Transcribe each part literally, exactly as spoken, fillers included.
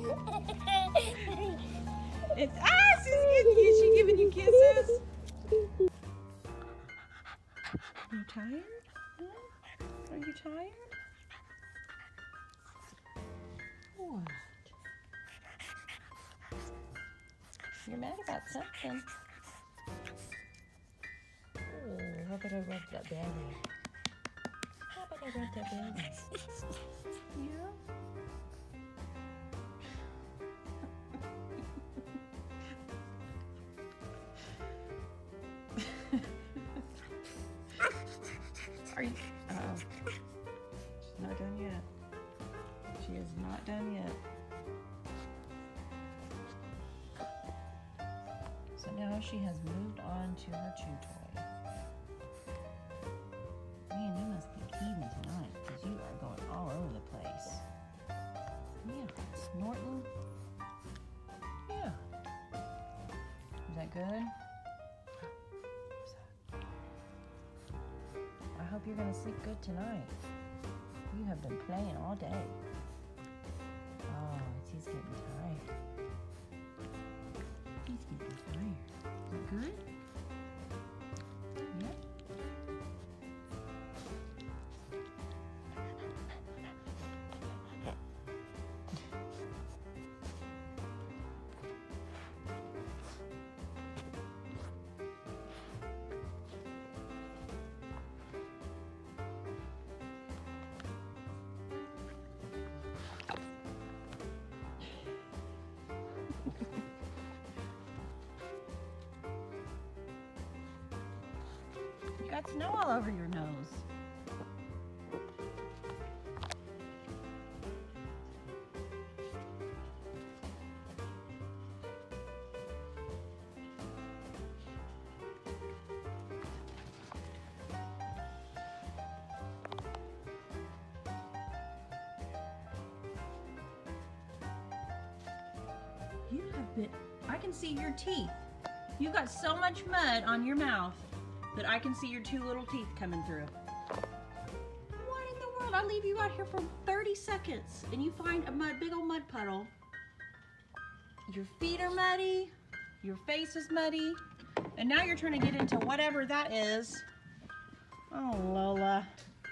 It's, ah, she's giving you, she giving you kisses. Are you tired? Huh? Are you tired? What? You're mad about something. Oh, how about I rub that belly? How about I rub that belly? Yeah? Are you? Uh-oh. She's not done yet. She is not done yet. So now she has moved on to her chew toy. Man, you must be heaving tonight because you are going all over the place. Yeah, snorting. Yeah. Is that good? I hope you're going to sleep good tonight. You have been playing all day. Oh, he's getting tired. He's getting tired. Is that good? Yep. You got snow all over your nose. You have been, I can see your teeth. You got so much mud on your mouth that I can see your two little teeth coming through. What in the world? I leave you out here for thirty seconds and you find a mud, big old mud puddle. Your feet are muddy, your face is muddy, and now you're trying to get into whatever that is. Oh, Lola.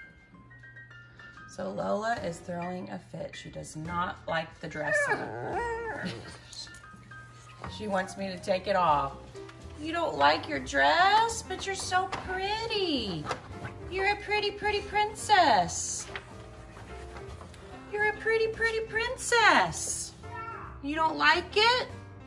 So Lola is throwing a fit. She does not like the dressing. She wants me to take it off. You don't like your dress, but you're so pretty. You're a pretty, pretty princess. You're a pretty, pretty princess. You don't like it?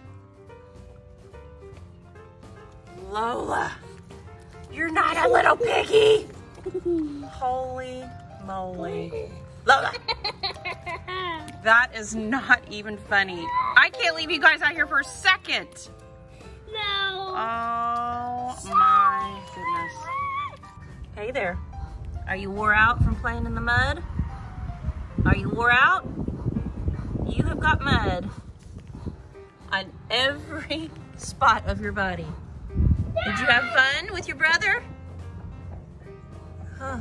Lola, you're not a little piggy. Holy moly. Lola. That is not even funny. I can't leave you guys out here for a second. No. Oh my goodness. Hey there. Are you wore out from playing in the mud? Are you wore out? You have got mud on every spot of your body. Did you have fun with your brother? Oh.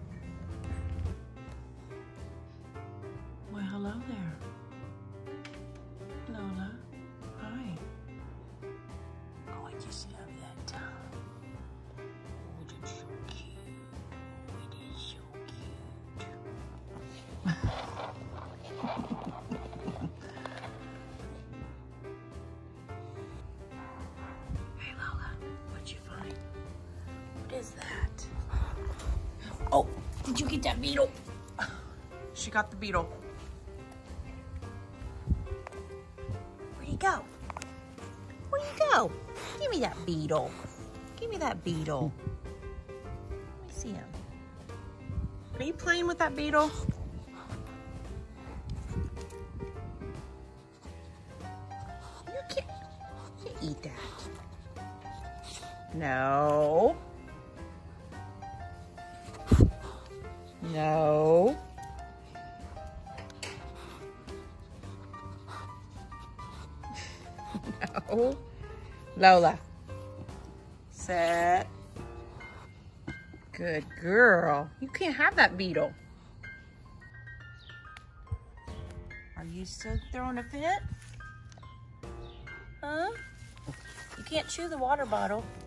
Well, hello there. Lola. Hi. Oh, I just love that tongue. Oh, it's so cute. Oh, it is so cute. Hey, Lola, what'd you find? What is that? Oh, did you get that beetle? She got the beetle. Where'd he go? Where'd he go? Give me that beetle. Give me that beetle. Let me see him. Are you playing with that beetle? You can't, you can't eat that. No. No. No. Lola. Set. Good girl. You can't have that beetle. Are you still throwing a fit? Huh? You can't chew the water bottle.